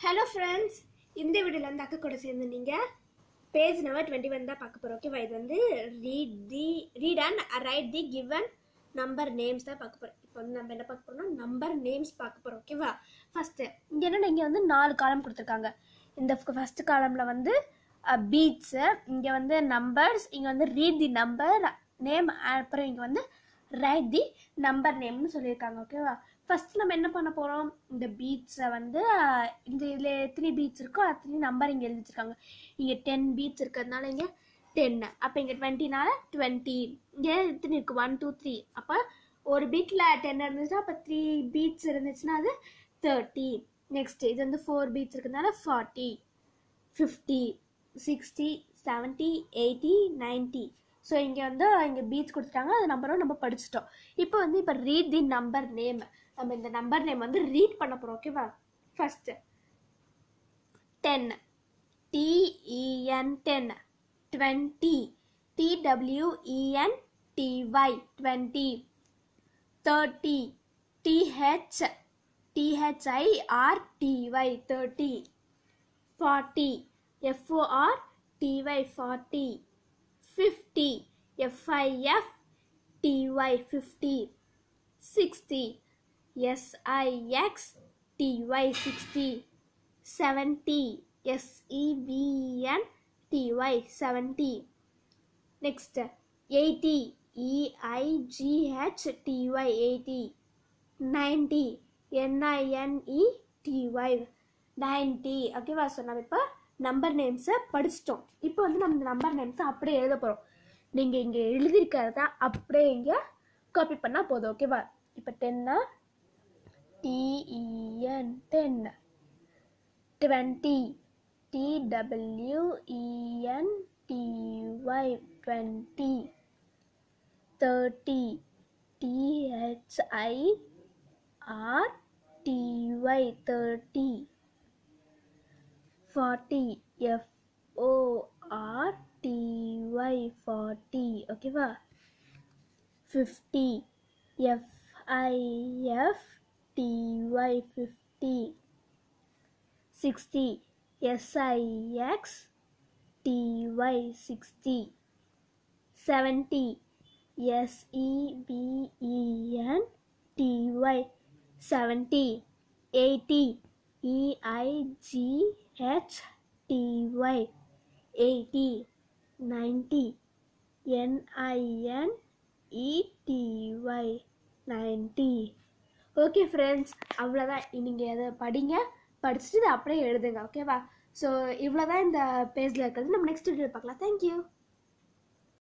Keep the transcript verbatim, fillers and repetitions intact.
Hello friends, இந்த வீடியோல வந்து அக்கா கூட சேர்ந்து நீங்க page number twenty-one தான் பார்க்க போறோம். ஓகேவா? இது வந்து read the read and write the given number names தான் பார்க்க போறோம். இப்போ வந்து நம்ம என்ன பார்க்க போறோம்னா number names பார்க்க போறோம். ஓகேவா? ஃபர்ஸ்ட் இங்க என்ன இங்க வந்து நாலு காலம் கொடுத்திருக்காங்க. இந்த ஃபர்ஸ்ட் காலம்ல வந்து beats, இங்க வந்து numbers, இங்க வந்து read the number name, அப்புறம் இங்க வந்து write the number name னு சொல்லிருக்காங்க. ஓகேவா? ஃபர்ஸ்ட் நம்ம என்ன பண்ண போறோம், இந்த பீட்ஸை வந்து இந்த இதில் எத்தனை பீட்ஸ் இருக்கோ அத்தனை நம்பர் இங்கே எழுதி வச்சிருக்காங்க. இங்கே டென் பீட்ஸ் இருக்கிறதுனால இங்கே டென்னு, அப்போ இங்கே டுவெண்ட்டினால டுவெண்ட்டி, இங்கே எத்தனை இருக்குது ஒன் டூ த்ரீ, அப்போ ஒரு பீட்டில் டென் இருந்துச்சுன்னா அப்போ த்ரீ பீட்ஸ் இருந்துச்சுன்னா அது தேர்ட்டி. நெக்ஸ்ட் இது வந்து ஃபோர் பீட்ஸ் இருக்கிறதுனால forty, fifty, sixty, seventy, eighty, ninety. So இங்கே வந்து இங்கே பீட்ஸ் கொடுத்துட்டாங்க, அது நம்பரும் நம்ம படிச்சிட்டோம். இப்போ வந்து இப்போ ரீட் தி நம்பர் நேம், நம்ம இந்த நம்பர் நேம் வந்து ரீட் பண்ண போகிறோம். ஓகேவா? First ten, T E N ten, twenty, T W E N T Y twenty, thirty, T H T H I R T Y thirty, forty, F O R T Y forty, fifty, F I F T Y fifty, sixty, S I X T Y sixty, seventy, S E V N T Y seventy. Next, eighty, E I G H T Y eighty, ninety, N I N E T Y ninety. ஓகேவா? So நம்ம இப்போ number நேம்ஸை படிச்சிட்டோம். இப்போ வந்து நம்ம இந்த number நேம்ஸை அப்படியே எழுத போகிறோம். நீங்கள் இங்கே எழுதியிருக்கிறத அப்படியே இங்கே காப்பி பண்ணால் போதும். ஓகேவா? இப்போ டென்னா T E N ten, twenty, T W E N T Y twenty, thirty, T H I R T Y thirty, forty, F O R T Y forty. ஓகேவா? fifty, F I F T Y fifty, sixty, S I X T Y sixty, seventy, S E V E N T Y seventy, eighty, E I G H T Y eighty, ninety, N I N E T Y ninety. Okay friends, அவ்வளோதான். நீங்கள் அதை படிங்க, படிச்சுட்டு இதை அப்படியே எழுதுங்க. ஓகேவா? So இவ்வளோதான் இந்த பேஜில் இருக்கிறது. நம்ம நெக்ஸ்ட் வீடியோ பார்க்கலாம். தேங்க்யூ.